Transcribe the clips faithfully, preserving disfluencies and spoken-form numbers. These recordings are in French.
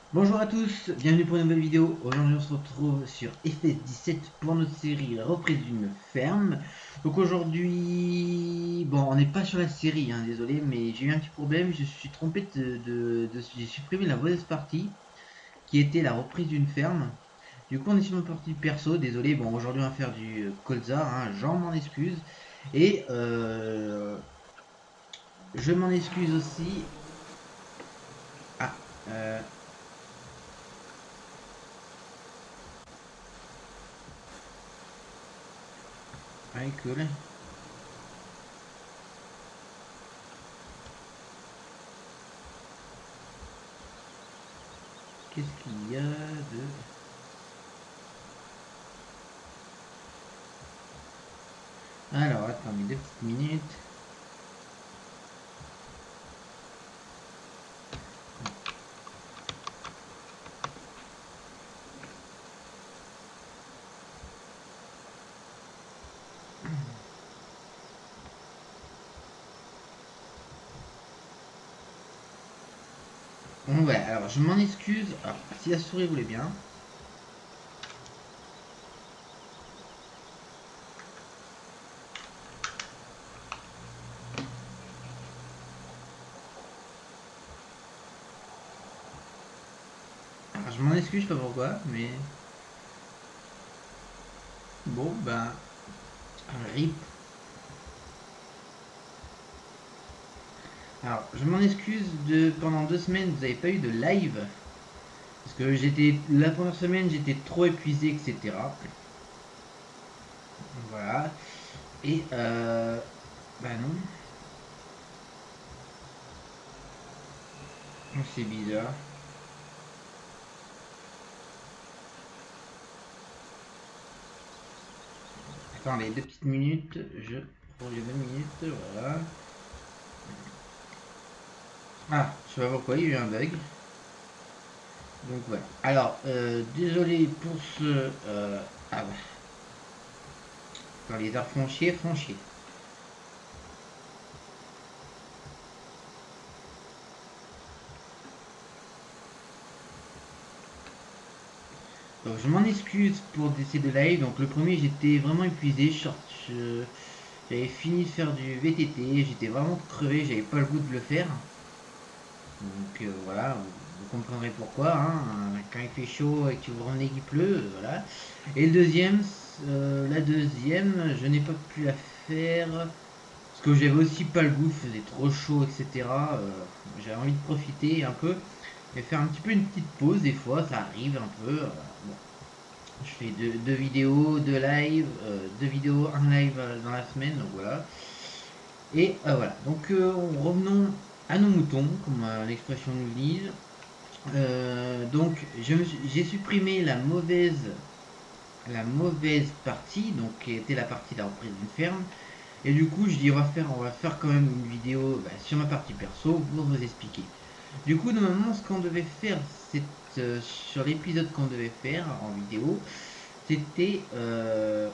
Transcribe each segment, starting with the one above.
Bonjour à tous, bienvenue pour une nouvelle vidéo. Aujourd'hui on se retrouve sur F S dix-sept pour notre série La reprise d'une ferme. Donc aujourd'hui, bon on n'est pas sur la série, hein, désolé, mais j'ai eu un petit problème, je suis trompé de, de, de- j'ai supprimé la mauvaise partie qui était la reprise d'une ferme. Du coup on est sur une partie perso, désolé, bon aujourd'hui on va faire du colza, hein, j'en m'en excuse. Et euh, je m'en excuse aussi. Ah, euh, ouais, cool. Qu'est-ce qu'il y a de... Alors, attendez deux petites minutes. Bon, ouais, alors je m'en excuse. Alors, si la souris voulait bien. Alors, je m'en excuse, je sais pas pourquoi, mais. Bon, ben. Rip. Alors, je m'en excuse de. Pendant deux semaines, vous n'avez pas eu de live. Parce que j'étais. La première semaine, j'étais trop épuisé, et cetera. Voilà. Et euh. Bah non. C'est bizarre. Attendez, deux petites minutes. Je. Pour les deux minutes, voilà. Ah, je sais pas pourquoi, il y a eu un bug. Donc voilà. Alors, euh, désolé pour ce... Euh, ah bah. Quand les arbres font chier, font chier. Donc je m'en excuse pour ces deux lives. Donc le premier, j'étais vraiment épuisé. Je, j'avais fini de faire du V T T. J'étais vraiment crevé. J'avais pas le goût de le faire. Donc euh, voilà, vous, vous comprendrez pourquoi. Hein, quand il fait chaud et que vous revenez qu'il pleut, euh, voilà. Et le deuxième, euh, la deuxième, je n'ai pas pu la faire. Parce que j'avais aussi pas le goût, il faisait trop chaud, et cetera. Euh, j'avais envie de profiter un peu et faire un petit peu une petite pause. Des fois, ça arrive un peu. Euh, bon. Je fais deux, deux vidéos, deux lives, euh, deux vidéos, un live euh, dans la semaine, donc voilà. Et euh, voilà, donc euh, revenons à nos moutons, comme euh, l'expression nous le dit. Euh, donc j'ai supprimé la mauvaise, la mauvaise partie, donc qui était la partie de la reprise d'une ferme. Et du coup, je dis on va faire, on va faire quand même une vidéo bah, sur ma partie perso pour vous expliquer. Du coup, normalement, ce qu'on devait faire, c'est euh, sur l'épisode qu'on devait faire en vidéo, c'était euh,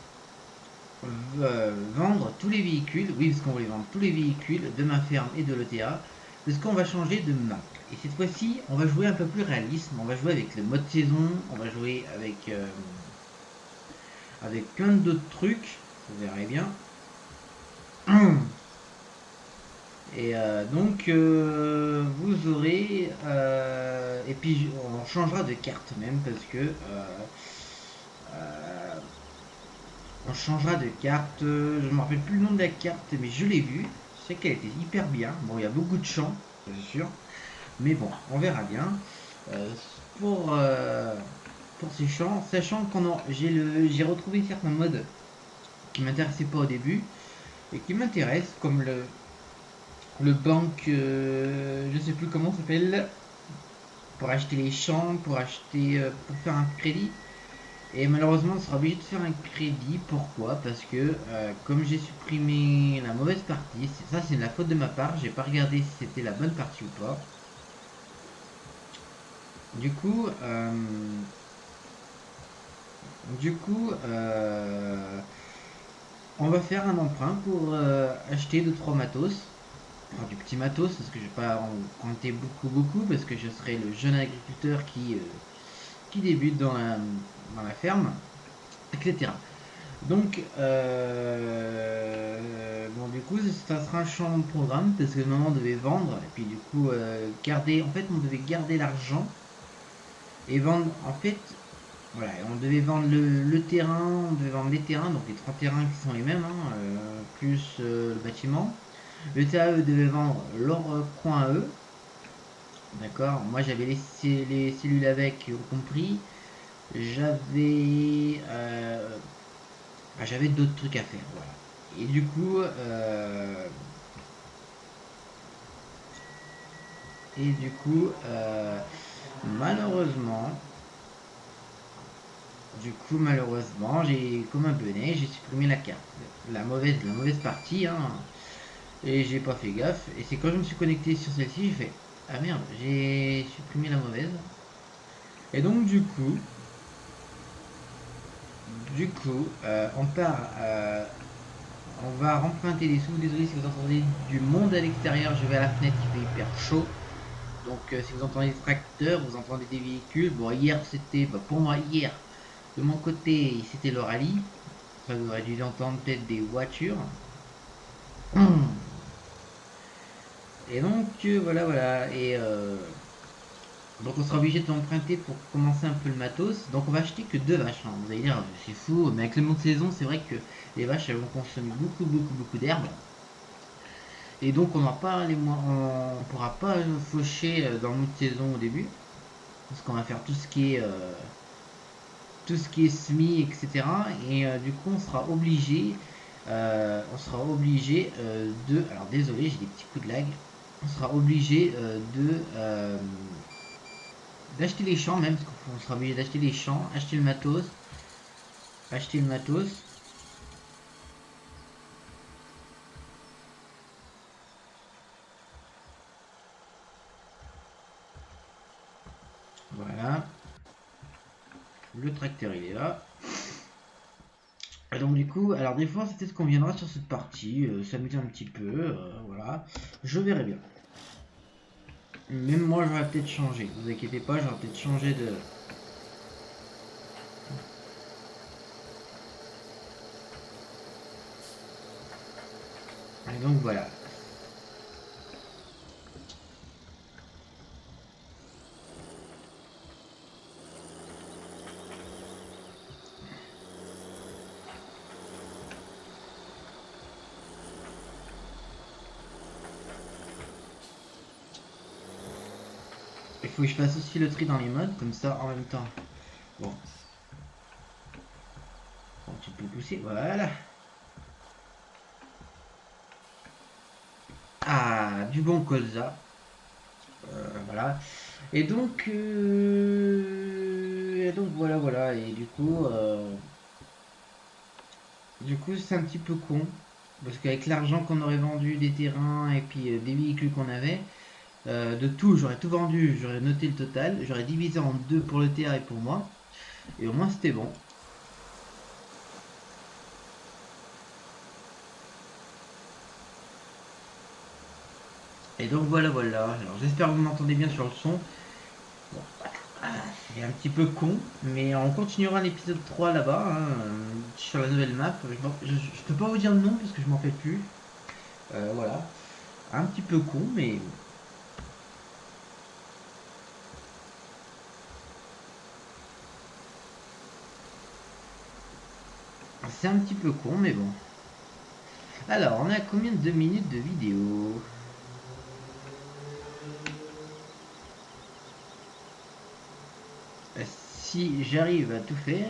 vendre tous les véhicules. Oui, parce qu'on voulait vendre tous les véhicules de ma ferme et de l'E T A. Parce qu'on va changer de map. Et cette fois-ci, on va jouer un peu plus réalisme. On va jouer avec le mode saison. On va jouer avec euh, avec plein d'autres trucs. Vous verrez bien. Et euh, donc euh, vous aurez euh, et puis on changera de carte même parce que euh, euh, on changera de carte. Je me rappelle plus le nom de la carte, mais je l'ai vue. Je sais qu'elle était hyper bien. Bon, il y a beaucoup de champs, c'est sûr, mais bon, on verra bien. Euh, pour euh, pour ces champs, sachant qu'on j'ai le j'ai retrouvé certains modes qui m'intéressaient pas au début et qui m'intéressent, comme le le banque, euh, je sais plus comment ça s'appelle, pour acheter les champs, pour acheter, euh, pour faire un crédit. Et malheureusement, on sera obligé de faire un crédit. Pourquoi? Parce que euh, comme j'ai supprimé la mauvaise partie, ça c'est de la faute de ma part. J'ai pas regardé si c'était la bonne partie ou pas. Du coup, euh, du coup, euh, on va faire un emprunt pour euh, acheter deux trois matos. Enfin, du petit matos, parce que je vais pas en compter beaucoup beaucoup, parce que je serai le jeune agriculteur qui, euh, qui débute dans la, dans la ferme, et cetera. Donc, euh, bon, du coup, ça sera un changement de programme, parce que maman devait vendre, et puis du coup, euh, garder, en fait, on devait garder l'argent, et vendre, en fait, voilà, on devait vendre le, le terrain, on devait vendre les terrains, donc les trois terrains qui sont les mêmes, hein, euh, plus euh, le bâtiment. Le T A E devait vendre leur euh, coin à eux. D'accord. Moi j'avais les, les cellules avec compris. J'avais euh, bah, j'avais d'autres trucs à faire. Voilà. Et du coup, euh, et du coup, euh, malheureusement, du coup malheureusement, j'ai comme un bonnet, j'ai supprimé la carte, la mauvaise, la mauvaise partie, hein, et j'ai pas fait gaffe. Et c'est quand je me suis connecté sur celle-ci, j'ai fait ah merde, j'ai supprimé la mauvaise. Et donc du coup, du coup, euh, on part, euh, on va emprunter des sous. Désolé si vous entendez du monde à l'extérieur, je vais à la fenêtre, il fait hyper chaud. Donc euh, si vous entendez des tracteurs, vous entendez des véhicules. Bon, hier c'était, bah, pour moi hier, de mon côté c'était le rallye. Enfin, vous aurez dû entendre peut-être des voitures. Et donc euh, voilà, voilà. Et euh, donc on sera obligé d'emprunter pour commencer un peu le matos. Donc on va acheter que deux vaches, hein. Vous allez dire, c'est fou, mais avec le monde de saison, c'est vrai que les vaches elles vont consommer beaucoup, beaucoup, beaucoup d'herbe. Et donc on n'aura pas les on ne pourra pas faucher euh, dans le mood saison au début. Parce qu'on va faire tout ce qui est euh, tout ce qui est semis, et cetera. Et euh, du coup on sera obligé euh, on sera obligé euh, de. Alors désolé, j'ai des petits coups de lag. On sera obligé euh, de euh, d'acheter les champs même, parce qu'on sera obligé d'acheter les champs, acheter le matos, acheter le matos. Voilà. Le tracteur il est là. Et donc du coup, alors des fois c'était ce qu'on viendra sur cette partie, euh, s'amuser un petit peu, euh, voilà. Je verrai bien. Même moi j'aurais peut-être changé, vous inquiétez pas, j'aurais peut-être changé de. Et donc voilà. Il faut que je fasse aussi le tri dans les modes, comme ça en même temps. Bon. Bon, tu peux pousser, voilà. Ah, du bon colza. Euh, voilà. Et donc, euh, et donc voilà, voilà. Et du coup, euh, du coup, c'est un petit peu con. Parce qu'avec l'argent qu'on aurait vendu des terrains et puis euh, des véhicules qu'on avait, euh, de tout, j'aurais tout vendu, j'aurais noté le total, j'aurais divisé en deux pour le T A et pour moi. Et au moins c'était bon. Et donc voilà, voilà. Alors j'espère que vous m'entendez bien sur le son. Bon, ah, c'est un petit peu con, mais on continuera l'épisode trois là-bas, hein, euh, sur la nouvelle map. Je, je, je peux pas vous dire le nom parce que je m'en fais plus. Euh, voilà. Un petit peu con, mais c'est un petit peu con, mais bon. Alors, on a combien de minutes de vidéo? Si j'arrive à tout faire,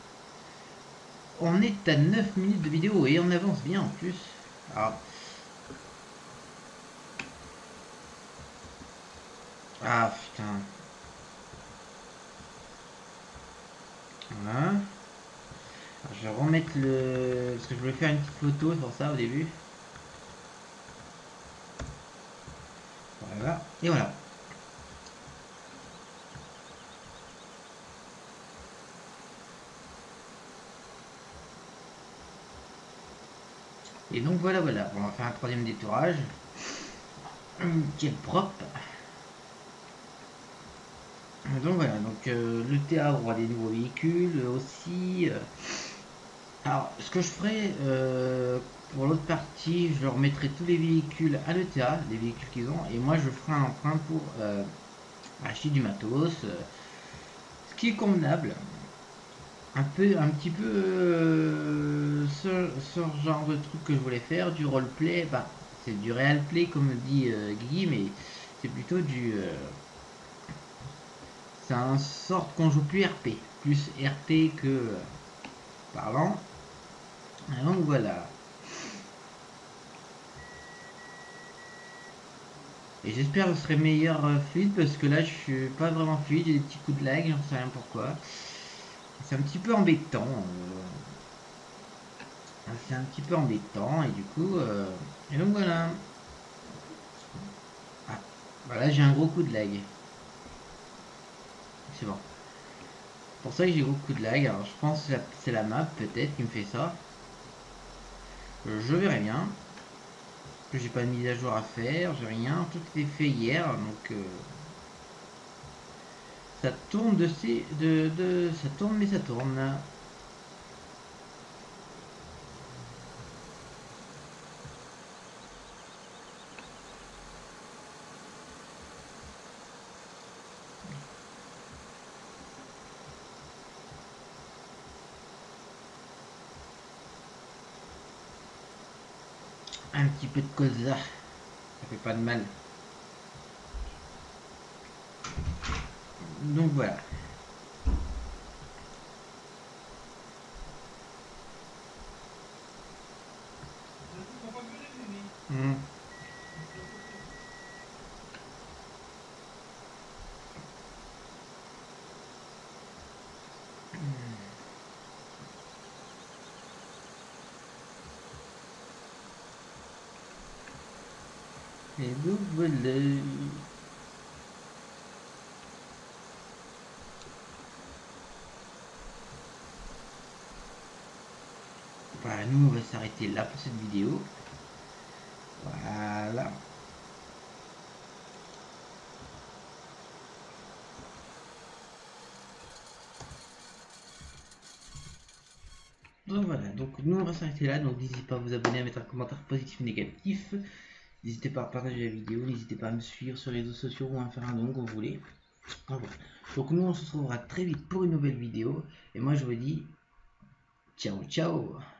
on est à neuf minutes de vidéo et on avance bien en plus. Alors, ah putain. Voilà. Alors, je vais remettre le. Parce que je voulais faire une petite photo sur ça au début. Voilà. Et voilà. Et donc voilà, voilà. On va faire un troisième détourage. Nickel propre. Donc voilà, donc euh, le T A aura des nouveaux véhicules aussi. euh. Alors ce que je ferai euh, pour l'autre partie, je leur mettrai tous les véhicules à l'E T A, les véhicules qu'ils ont, et moi je ferai un emprunt pour euh, acheter du matos, euh, ce qui est convenable. Un peu, un petit peu euh, ce, ce genre de truc que je voulais faire, du roleplay, bah c'est du real play comme dit euh, Guigui, mais c'est plutôt du euh, c'est un sorte qu'on joue plus R P, plus R P que euh, parlant. Et donc voilà. Et j'espère que ce serait meilleur euh, fluide parce que là je suis pas vraiment fluide, j'ai des petits coups de lag, j'en sais rien pourquoi. C'est un petit peu embêtant. euh, c'est un petit peu embêtant et du coup. euh, et donc voilà. Ah, voilà, j'ai un gros coup de lag. C'est bon. Pour ça que j'ai beaucoup de lag. Alors je pense que c'est la map peut-être qui me fait ça. Je verrai bien. J'ai pas de mise à jour à faire, j'ai rien. Tout était fait hier, donc euh, ça tourne de ces, de, de, ça tourne mais ça tourne. Un petit peu de colza, ça fait pas de mal. Donc voilà. Mmh. Et donc voilà. Voilà, nous on va s'arrêter là pour cette vidéo. Voilà. Donc voilà, donc nous on va s'arrêter là, donc n'hésitez pas à vous abonner, à mettre un commentaire positif ou négatif. N'hésitez pas à partager la vidéo, n'hésitez pas à me suivre sur les réseaux sociaux ou à me faire un don quand vous voulez. Donc, voilà. Donc nous on se retrouvera très vite pour une nouvelle vidéo. Et moi je vous dis ciao ciao.